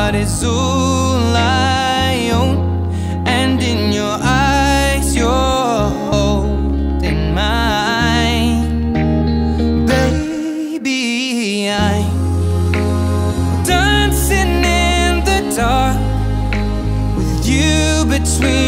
heart is all I own, and in your eyes you're holding mine. Baby, I'm dancing in the dark with you between